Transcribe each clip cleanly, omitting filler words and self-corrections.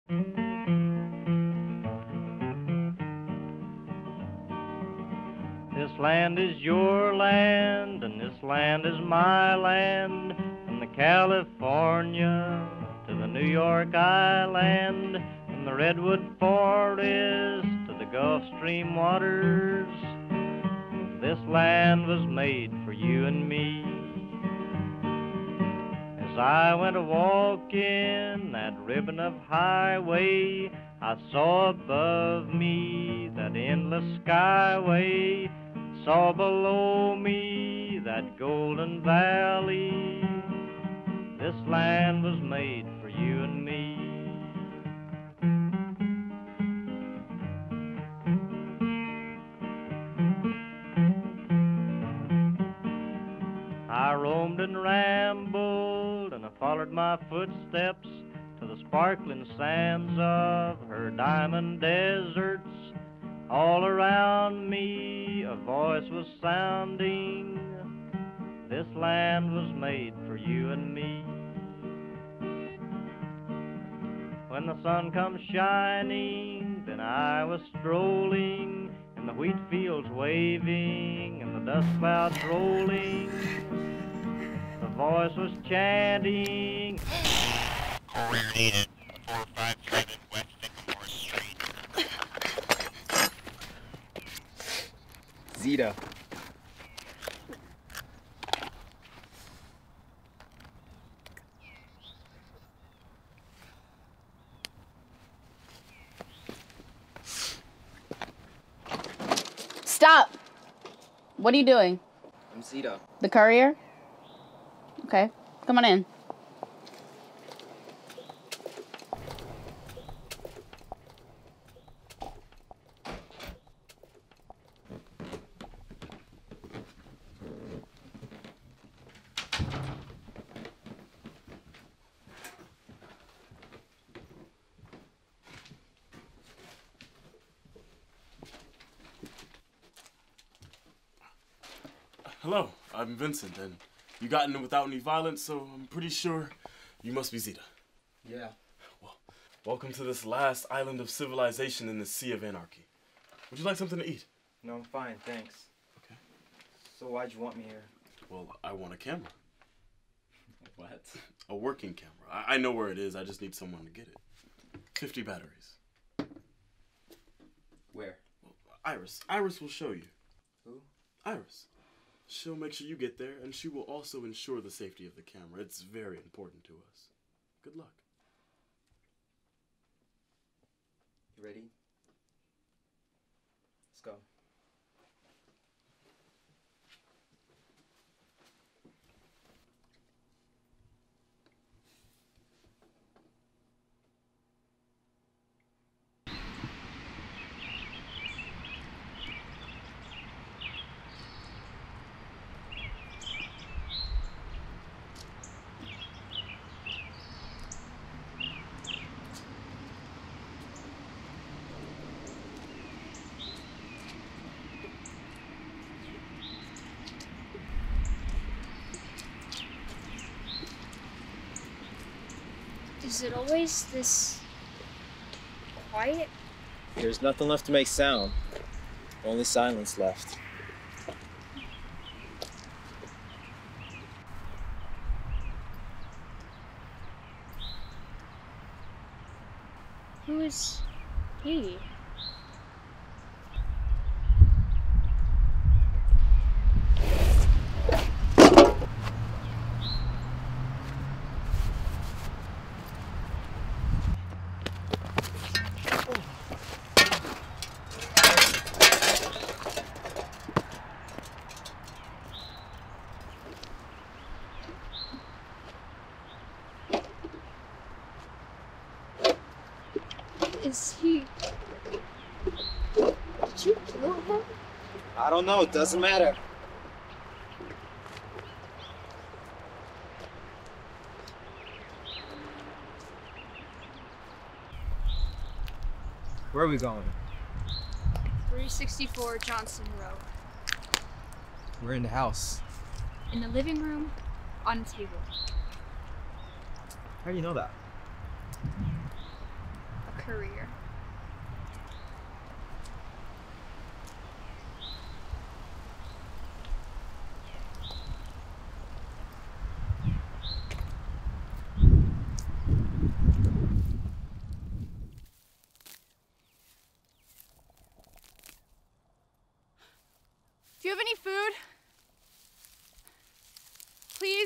This land is your land, and this land is my land, from the California to the New York Island, from the Redwood Forest to the Gulf Stream waters. This land was made for you and me. As I went a-walking that ribbon of highway, I saw above me that endless skyway, saw below me that golden valley. This land was made for you and me. I roamed and rambled, and I followed my footsteps to the sparkling sands of her diamond deserts. All around me a voice was sounding, this land was made for you and me. When the sun comes shining, then I was strolling, and the wheat fields waving, and the dust clouds rolling. The voice was chanting, Courier needed, 457 West Sycamore Street. Zeta. Stop! What are you doing? I'm Zeta. The courier? Okay, come on in. Hello, I'm Vincent, and you got in without any violence, so I'm pretty sure you must be Zeta. Yeah. Well, welcome to this last island of civilization in the Sea of Anarchy. Would you like something to eat? No, I'm fine, thanks. Okay. So why'd you want me here? Well, I want a camera. What? A working camera. I know where it is, I just need someone to get it. 50 batteries. Where? Well, Iris. Iris will show you. Who? Iris. She'll make sure you get there, and she will also ensure the safety of the camera. It's very important to us. Good luck. You ready? Let's go. Is it always this quiet? There's nothing left to make sound. Only silence left. Who is he? Is he... Did you kill him? I don't know, it doesn't matter. Where are we going? 364 Johnson Road. We're in the house. In the living room, on a table. How do you know that? career. Do you have any food? Please?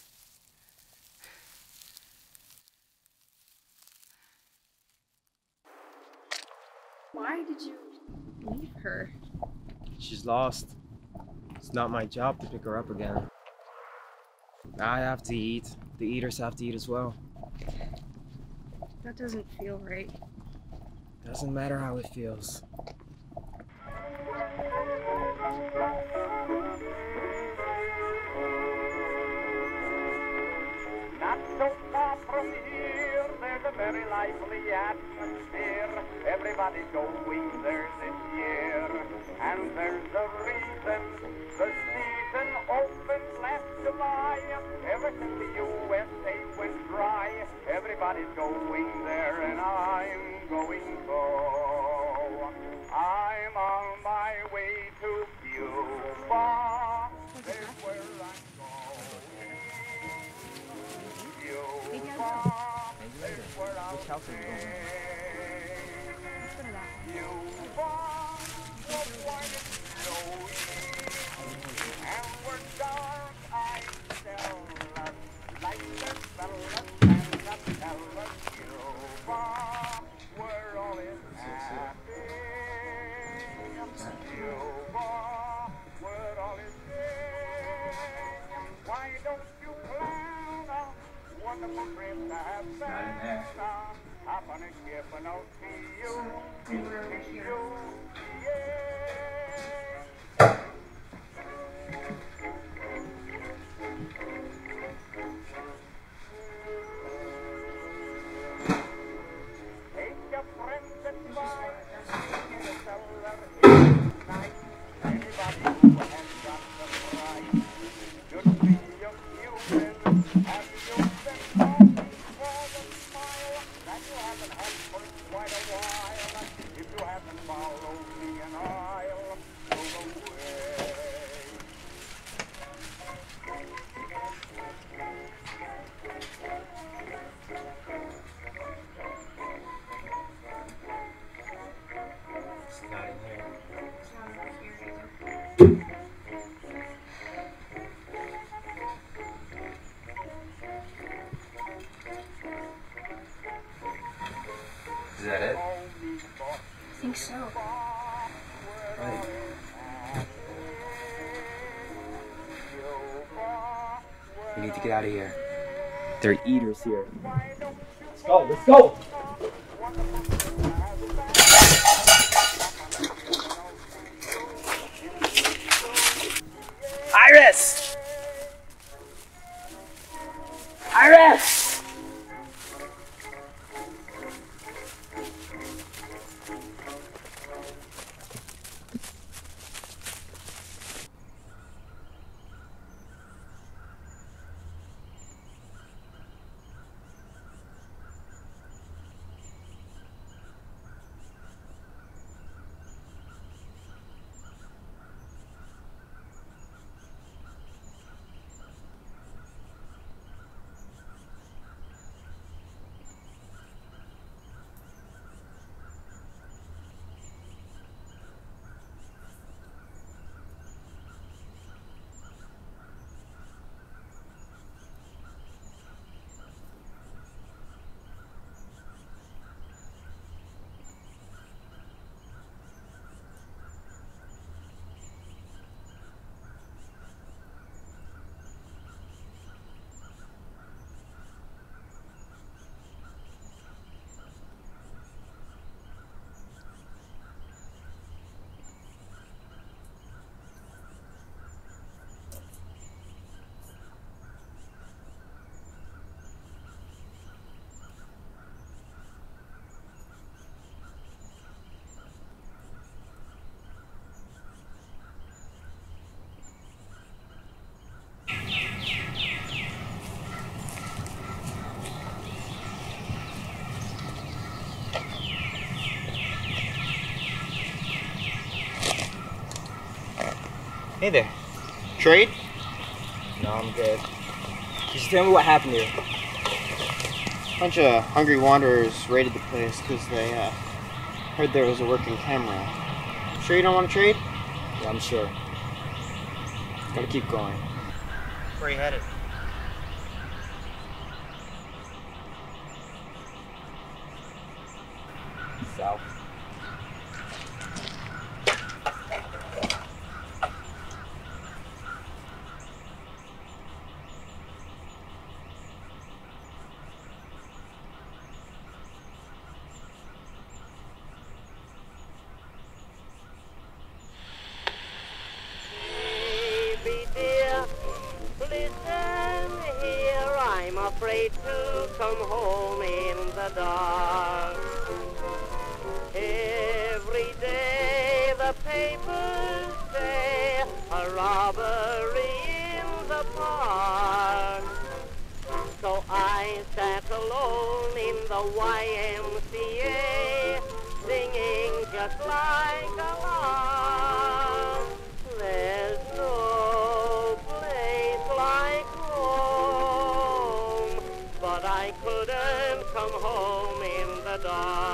Why did you leave her? She's lost. It's not my job to pick her up again. I have to eat. The eaters have to eat as well. That doesn't feel right. Doesn't matter how it feels. Not so far from here, there's a very lively atmosphere. Everybody's going there this year, and there's a reason. The season opened last July. Ever since the USA went dry, everybody's going there, and I'm going so. I'm on my way to Cuba. There's where I'm going. Which house are you going Why don't you plan a wonderful trip to have fun? I'm gonna give an old to you, yeah. Take your friends advice, tell her it's nice. Anybody who has got the right should be amusing. Have you been talking for the smile that you haven't had for quite a while? If you haven't followed me and I'll go away. It's not in here. Is that it? I think so. Right. We need to get out of here. There are eaters here. Let's go, let's go! Iris! Iris! Hey there. Trade? No, I'm good. Just tell me what happened here. A bunch of hungry wanderers raided the place because they heard there was a working camera. Sure you don't want to trade? Yeah, I'm sure. Gotta keep going. Where are you headed? South. Baby dear, listen here, I'm afraid to come home in the dark. Every day the papers say a robbery in the park. So I sat alone in the YMCA, singing just like a lark. There's no place like home, but I couldn't come home in the dark.